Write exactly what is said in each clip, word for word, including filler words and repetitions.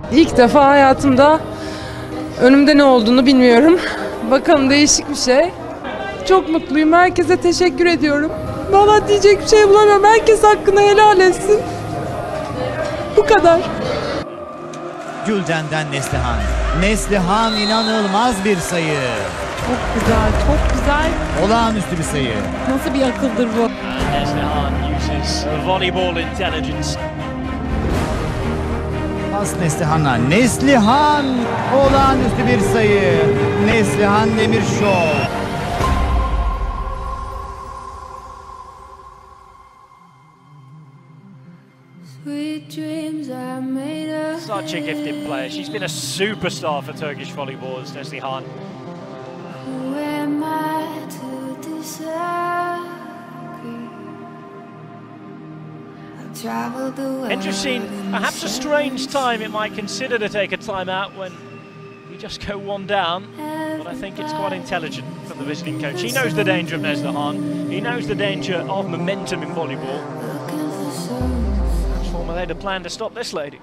İlk defa hayatımda önümde ne olduğunu bilmiyorum. Bakalım, değişik bir şey. Çok mutluyum. Herkese teşekkür ediyorum. Vallahi diyecek bir şey bulamıyorum. Herkes hakkını helal etsin. Bu kadar. Gülden'den Neslihan. Neslihan inanılmaz bir sayı. Çok güzel, çok güzel. Olağanüstü bir sayı. Nasıl bir akıldır bu? Neslihan uses volleyball intelligence. Pas Neslihan'a. Neslihan olağanüstü bir sayı. Neslihan Demirşol. Such a gifted player. She's been a superstar for Turkish volleyball, Neslihan. Interesting, perhaps a strange time it might consider to take a timeout when you just go one down, but I think it's quite intelligent from the visiting coach. He knows the danger of Neslihan, he knows the danger of momentum in volleyball. Perhaps formulate a plan to stop this lady.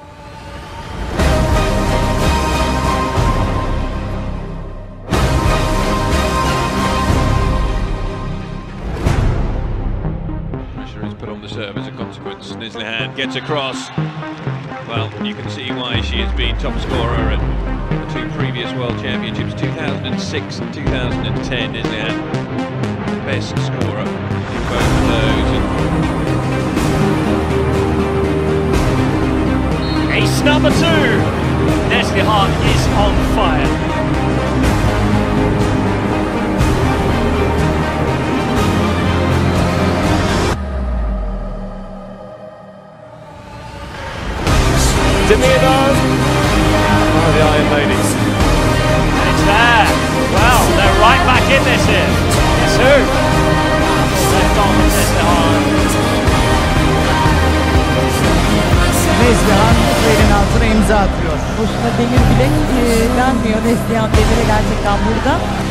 Is put on the serve as a consequence. Neslihan gets across. Well, you can see why she has been top scorer at the two previous World Championships, two thousand six and two thousand ten. Neslihan, the best scorer in both of those. Ace number two. Neslihan is on fire. Demirdag. Oh, the Iron Ladies. And it's there. Well, they're right back in this here. Guess who? Left on with Neslihan. Neslihan yerin altına imza atıyor. Boşuna Demir bile e, denmiyor Neslihan Demir'e gerçekten burada.